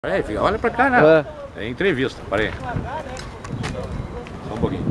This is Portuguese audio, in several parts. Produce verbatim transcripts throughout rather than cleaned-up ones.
É, filho, olha pra cá, né? É, é entrevista, parei. Só um pouquinho.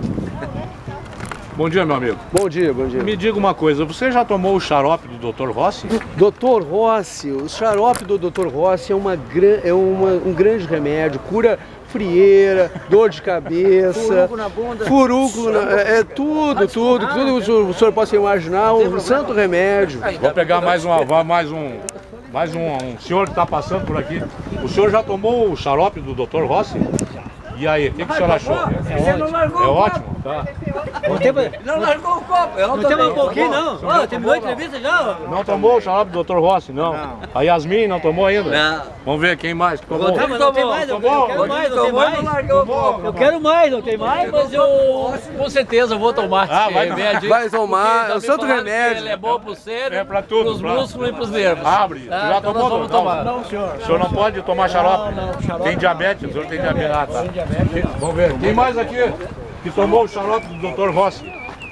Bom dia, meu amigo. Bom dia, bom dia. Me diga uma coisa, você já tomou o xarope do doutor Rossi? doutor Rossi, o xarope do doutor Rossi é, uma, é uma, um grande remédio, cura frieira, dor de cabeça, furúnculo na bunda, furúnculo, na, é, é tudo, tudo, tudo que o senhor possa imaginar, um santo remédio. Vou pegar mais uma, mais um, mais um, um senhor que está passando por aqui. O senhor já tomou o xarope do doutor Rossi? E aí, o que, que o senhor achou? É ótimo. É ótimo? Tá. Não, tem... não largou o copo. Eu não, não tem mais um pouquinho, não. Oh, terminou a entrevista já? Não tomou o xarope do doutor Rossi, não. não. A Yasmin não tomou ainda? Não. Vamos ver quem mais tomou. Não, mas não tem mais, eu quero mais, não tem mais. Eu quero mais, não tem mais, mas eu com certeza vou tomar. Ah, vai, vai tomar, é o santo remédio. Ele é bom pro cérebro, é pra tudo, pros pra... músculos e pros nervos. Abre, ah, já então tomou? Vamos tomar. Não, senhor. O senhor não pode tomar xarope? Não, não, xarope. Tem diabetes, o senhor tem diabetes. Ah, tá. Vamos ver, quem mais aqui que tomou o xarope do doutor Rossi?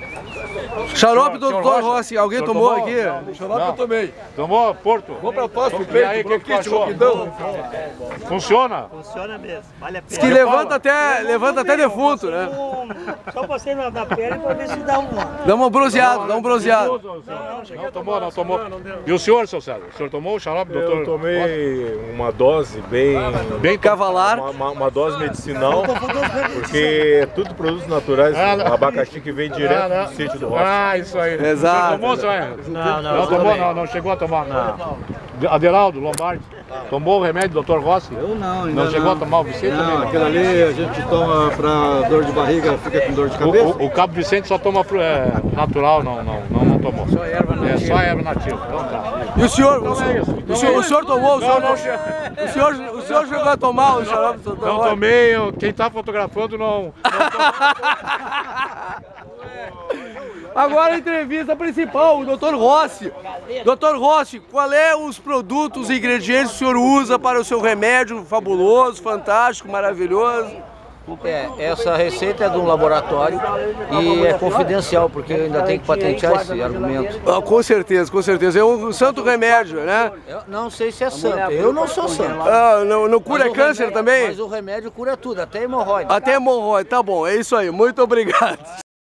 Xarope do doutor Rossi, alguém tomou, tomou aqui? Não, xarope não. eu tomei. Tomou, Porto? Vou pra tosse pro e peito, aí, que que achou? Funciona? Funciona mesmo, vale a pena. Diz que levanta até, levanta até defunto, né? Só passei na, na pele pra ver se dá um... Dá um bronzeado, dá um bronzeado. Não, não, não tomou, não tomou. E o senhor, seu César? O senhor tomou o xarope, doutor? Eu tomei uma dose bem... Bem cavalar. Uma, uma, uma dose medicinal, porque é tudo produtos naturais, ah, abacaxi que vem direto ah, do sítio do Rossi. Ah, isso aí. Exato. Você tomou, senhor? Não, não. Não tomou, não, não chegou a tomar. Não. Aderaldo, Lombardi, tomou o remédio do doutor Rossi? Eu não, ainda não. chegou não. a tomar o Vicente? Não, também, aquilo ali a gente toma pra dor de barriga, fica com dor de cabeça. O, o, o Cabo Vicente só toma é, natural, não, não, não, não tomou. Só erva nativa. É só erva nativa. Então tá. E o senhor? Então o, é isso. o, senhor, o senhor tomou? O senhor, não, não, o senhor, o senhor chegou a tomar o xarope do doutor Rossi? Não tomei, eu, quem tá fotografando não... não Agora a entrevista principal, o doutor Rossi. doutor Rossi, qual é os produtos e ingredientes que o senhor usa para o seu remédio fabuloso, fantástico, maravilhoso? É, essa receita é de um laboratório e é confidencial, porque eu ainda tenho que patentear esse argumento. Ah, com certeza, com certeza. É um santo remédio, né? Eu não sei se é santo, eu não sou santo. Ah, não, não cura câncer remédio, também? Mas o remédio cura tudo, até hemorroida. Até hemorroida, tá bom, é isso aí. Muito obrigado.